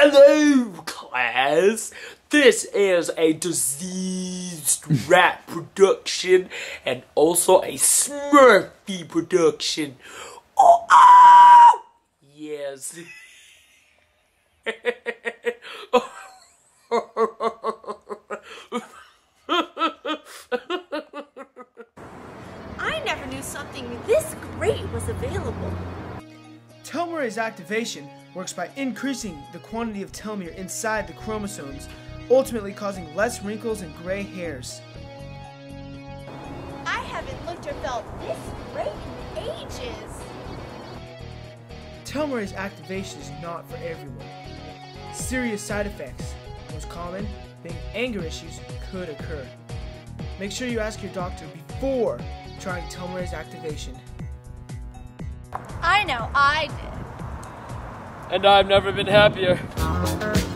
Hello, class. This is a diseased rat production and also a Smurfy production. Oh, ah! Yes. I never knew something this great was available. Telomerase activation works by increasing the quantity of telomere inside the chromosomes, ultimately causing less wrinkles and gray hairs. I haven't looked or felt this great in ages. Telomerase activation is not for everyone. Serious side effects, most common being anger issues, could occur. Make sure you ask your doctor before trying telomerase activation. I know I did. And I've never been happier.